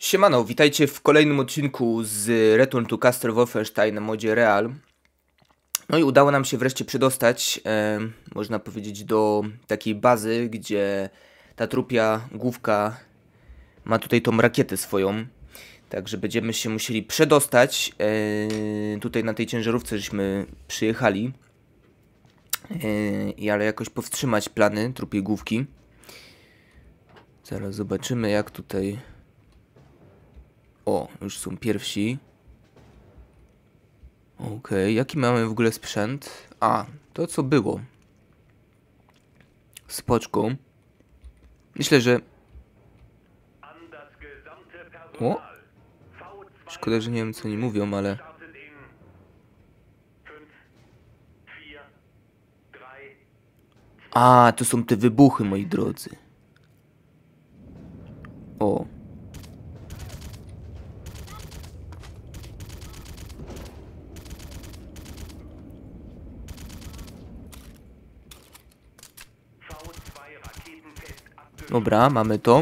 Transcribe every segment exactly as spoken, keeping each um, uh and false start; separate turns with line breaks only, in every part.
Siemano, witajcie w kolejnym odcinku z Return to Castle Wolfenstein na modzie Real. No i udało nam się wreszcie przedostać, e, można powiedzieć, do takiej bazy, gdzie ta trupia główka ma tutaj tą rakietę swoją. Także będziemy się musieli przedostać. E, tutaj na tej ciężarówce żeśmy przyjechali. E, i ale jakoś powstrzymać plany trupiej główki. Zaraz zobaczymy, jak tutaj... O, już są pierwsi. Okej, okay. Jaki mamy w ogóle sprzęt? A, to co było. Spoczko. Myślę, że... O! Szkoda, że nie wiem, co oni mówią, ale... A, to są te wybuchy, moi drodzy. O. Dobra, mamy to.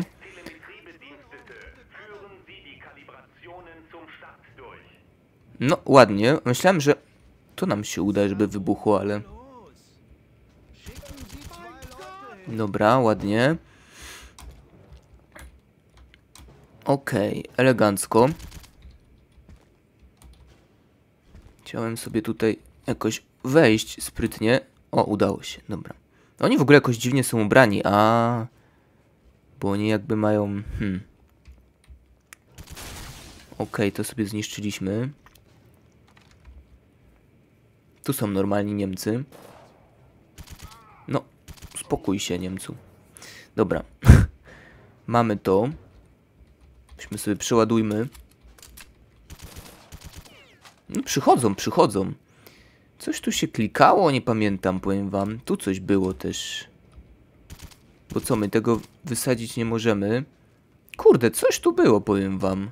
No, ładnie. Myślałem, że to nam się uda, żeby wybuchło, ale... Dobra, ładnie. Okej, okay, elegancko. Chciałem sobie tutaj jakoś wejść sprytnie. O, udało się, dobra. Oni w ogóle jakoś dziwnie są ubrani, a... Bo oni jakby mają... Hmm. Okej, okay, to sobie zniszczyliśmy. Tu są normalni Niemcy. No, spokój się, Niemcu. Dobra. Mamy to. Weźmy sobie, przeładujmy. No, przychodzą, przychodzą. Coś tu się klikało, nie pamiętam, powiem wam. Tu coś było też. Bo co, my tego wysadzić nie możemy. Kurde, coś tu było, powiem wam.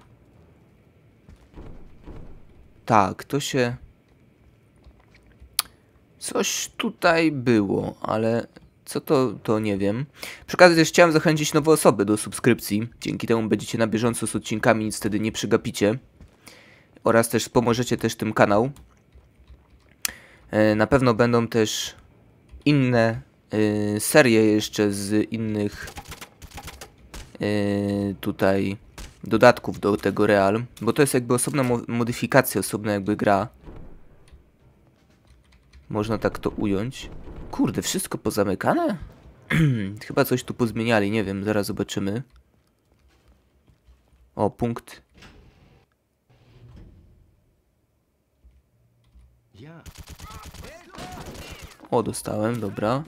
Tak, to się... Coś tutaj było, ale co to, to nie wiem. Przy okazji też chciałem zachęcić nowe osoby do subskrypcji. Dzięki temu będziecie na bieżąco z odcinkami, nic wtedy nie przegapicie. Oraz też pomożecie też tym kanał. E, na pewno będą też inne e, serie jeszcze z innych e, tutaj dodatków do tego Real. Bo to jest jakby osobna mo modyfikacja, osobna jakby gra. Można tak to ująć. Kurde, wszystko pozamykane? Chyba coś tu pozmieniali, nie wiem, zaraz zobaczymy. O, punkt. O, dostałem, dobra.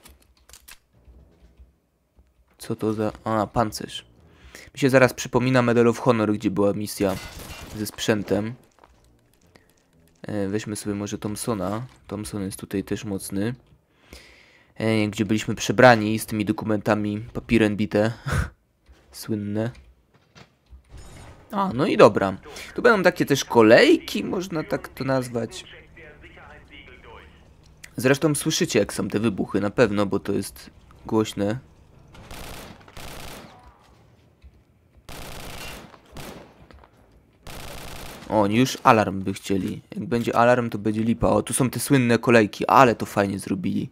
Co to za... A, pancerz. Mi się zaraz przypomina Medal of Honor, gdzie była misja ze sprzętem. E, weźmy sobie może Thompsona. Thompson jest tutaj też mocny. E, gdzie byliśmy przebrani z tymi dokumentami papirem bite. Słynne. A, no i dobra. Tu będą takie też kolejki, można tak to nazwać. Zresztą słyszycie, jak są te wybuchy, na pewno, bo to jest głośne. O, oni już alarm by chcieli. Jak będzie alarm, to będzie lipa. O, tu są te słynne kolejki, ale to fajnie zrobili.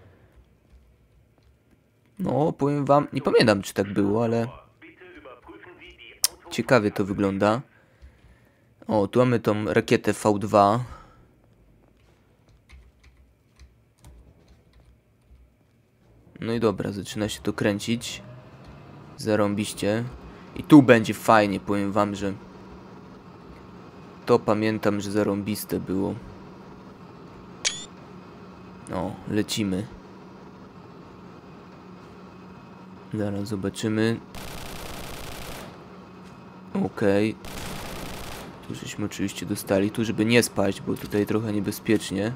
No, powiem wam, nie pamiętam, czy tak było, ale... Ciekawie to wygląda. O, tu mamy tą rakietę V dwa. No i dobra, zaczyna się to kręcić. Zarąbiście. I tu będzie fajnie, powiem wam, że... To pamiętam, że zarąbiste było. O, lecimy. Zaraz zobaczymy. Okej. Okay. Tu żeśmy oczywiście dostali. Tu, żeby nie spaść, bo tutaj trochę niebezpiecznie.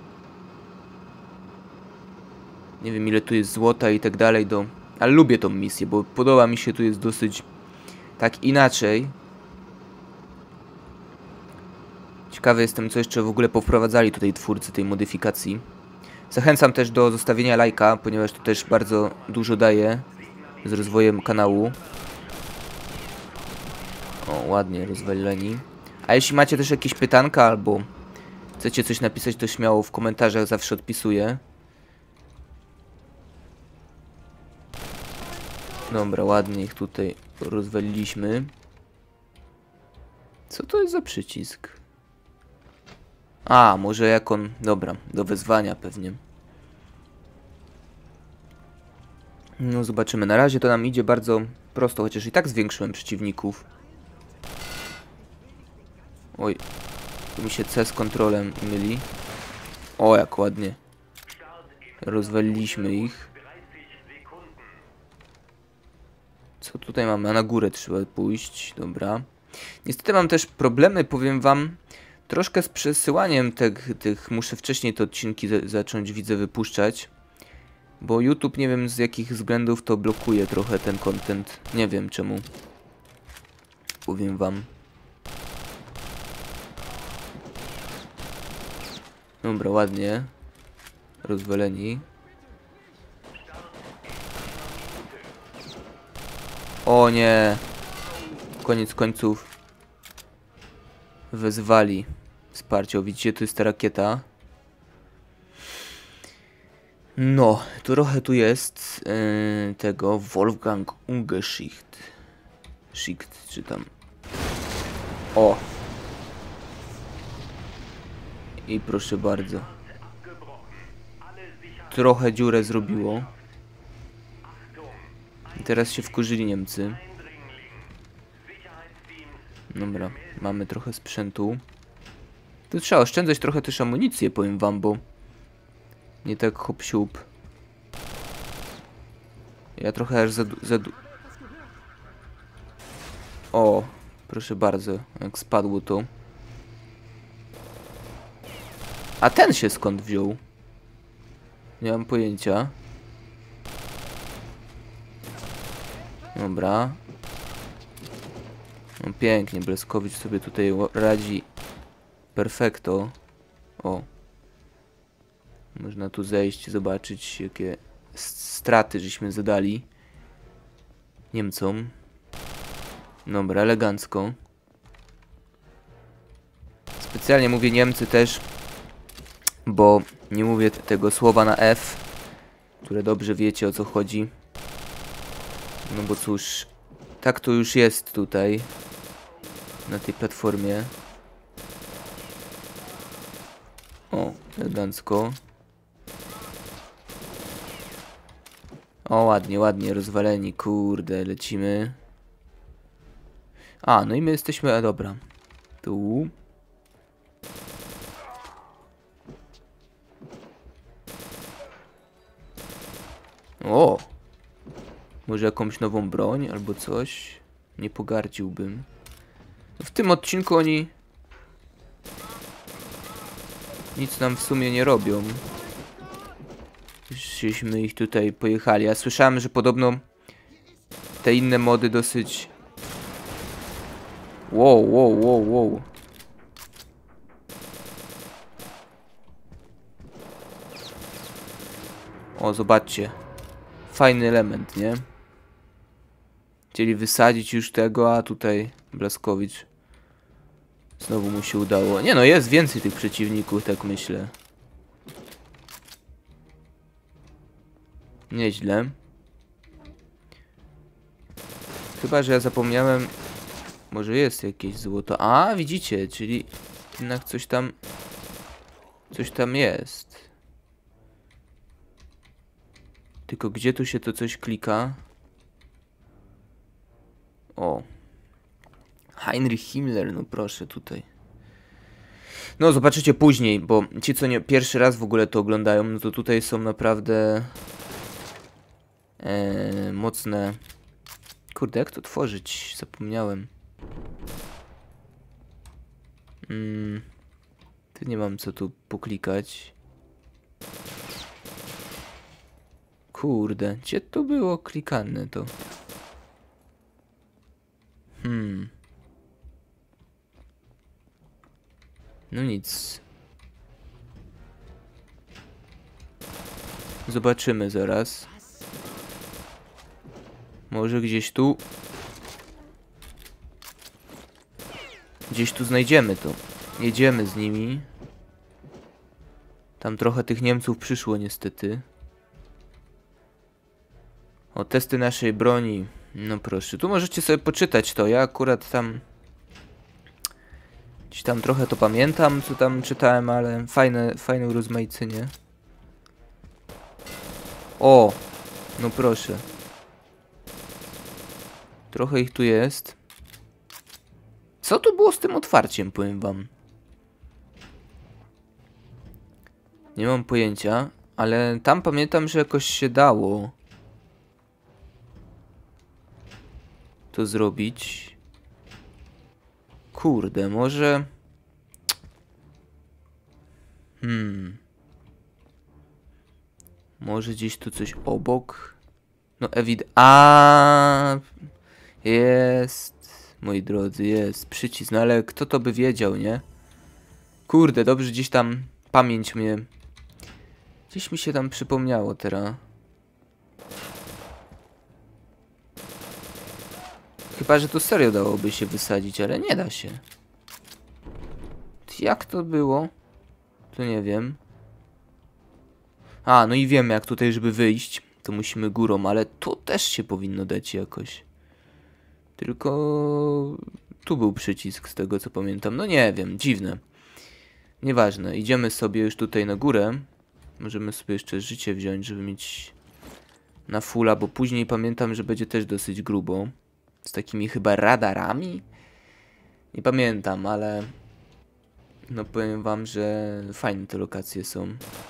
Nie wiem, ile tu jest złota i tak dalej do... Ale lubię tą misję, bo podoba mi się, tu jest dosyć... Tak inaczej. Ciekawy jestem, co jeszcze w ogóle powprowadzali tutaj twórcy tej modyfikacji. Zachęcam też do zostawienia lajka, ponieważ to też bardzo dużo daje z rozwojem kanału. O, ładnie rozwaleni. A jeśli macie też jakieś pytanka albo chcecie coś napisać, to śmiało w komentarzach, zawsze odpisuję. Dobra, ładnie ich tutaj rozwaliliśmy. Co to jest za przycisk? A, może jak on... Dobra, do wezwania pewnie. No zobaczymy. Na razie to nam idzie bardzo prosto, chociaż i tak zwiększyłem przeciwników. Oj, tu mi się C z kontrolem myli. O, jak ładnie. Rozwaliliśmy ich. Co tutaj mamy? A na górę trzeba pójść. Dobra. Niestety mam też problemy, powiem wam, troszkę z przesyłaniem tych, tych muszę wcześniej te odcinki zacząć, widzę, wypuszczać. Bo YouTube, nie wiem z jakich względów, to blokuje trochę ten content. Nie wiem czemu. Powiem wam. Dobra, ładnie. Rozwaleni. O nie. Koniec końców. Wezwali wsparcie. O, widzicie, tu jest ta rakieta. No, trochę tu jest yy, tego Wolfgang Ungeschicht. Schicht, czy tam. O. I proszę bardzo. Trochę dziurę zrobiło. I teraz się wkurzyli Niemcy. Dobra, mamy trochę sprzętu. Tu trzeba oszczędzać trochę też amunicję, powiem wam, bo nie tak hop siup. Ja trochę aż za, za... O, proszę bardzo, jak spadło to. A ten się skąd wziął? Nie mam pojęcia. Dobra. No pięknie, Bleskowicz sobie tutaj radzi perfekto. O. Można tu zejść, zobaczyć jakie straty żeśmy zadali Niemcom. Dobra, elegancko. Specjalnie mówię Niemcy też, bo nie mówię tego słowa na F, które dobrze wiecie, o co chodzi. No bo cóż, tak to już jest tutaj, na tej platformie. O, elegancko. O, ładnie, ładnie, rozwaleni, kurde, lecimy. A, no i my jesteśmy, a dobra. Tu. O! Może jakąś nową broń albo coś? Nie pogardziłbym. W tym odcinku oni nic nam w sumie nie robią. Żeśmy ich tutaj pojechali. Ja słyszałem, że podobno te inne mody dosyć... Wow, wow, wow, wow. O, zobaczcie. Fajny element, nie? Chcieli wysadzić już tego, a tutaj Bleskowicz znowu mu się udało. Nie no, jest więcej tych przeciwników, tak myślę. Nieźle. Chyba, że ja zapomniałem. Może jest jakieś złoto. A, widzicie, czyli jednak coś tam... Coś tam jest. Tylko gdzie tu się to coś klika? O. Heinrich Himmler, no proszę tutaj. No zobaczycie później, bo ci co nie pierwszy raz w ogóle to oglądają, no to tutaj są naprawdę e, mocne. Kurde, jak to tworzyć? Zapomniałem. Mm, tu nie mam co tu poklikać. Kurde, gdzie to było klikane to? Hmm. No nic. Zobaczymy zaraz. Może gdzieś tu. Gdzieś tu znajdziemy to. Jedziemy z nimi. Tam trochę tych Niemców przyszło niestety. O, testy naszej broni. No proszę, tu możecie sobie poczytać to. Ja akurat tam... Gdzieś tam trochę to pamiętam, co tam czytałem, ale fajne, fajne urozmaicenie. O! No proszę. Trochę ich tu jest. Co tu było z tym otwarciem, powiem wam? Nie mam pojęcia, ale tam pamiętam, że jakoś się dało to zrobić. Kurde, może... Hmm... Może gdzieś tu coś obok? No ewid... A jest... Moi drodzy, jest przycisk, no ale kto to by wiedział, nie? Kurde, dobrze gdzieś tam pamięć mnie... Gdzieś mi się tam przypomniało teraz. Chyba, że to serio dałoby się wysadzić, ale nie da się. Jak to było? To nie wiem. A, no i wiemy, jak tutaj, żeby wyjść, to musimy górą, ale tu też się powinno dać jakoś. Tylko... Tu był przycisk, z tego co pamiętam. No nie wiem, dziwne. Nieważne, idziemy sobie już tutaj na górę. Możemy sobie jeszcze życie wziąć, żeby mieć na fulla, bo później pamiętam, że będzie też dosyć grubo. Z takimi chyba radarami? Nie pamiętam, ale... No powiem wam, że fajne te lokacje są.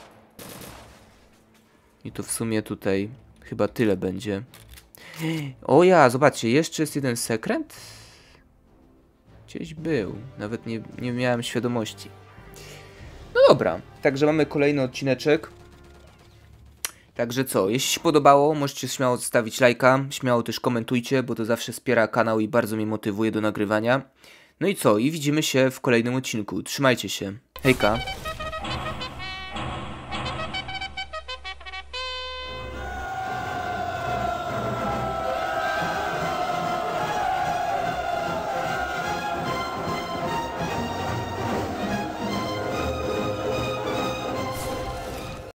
I to w sumie tutaj chyba tyle będzie. O ja, zobaczcie, jeszcze jest jeden sekret? Gdzieś był. Nawet nie, nie miałem świadomości. No dobra, także mamy kolejny odcineczek. Także co, jeśli się podobało, możecie śmiało zostawić lajka, śmiało też komentujcie, bo to zawsze wspiera kanał i bardzo mnie motywuje do nagrywania. No i co, i widzimy się w kolejnym odcinku. Trzymajcie się. Hejka.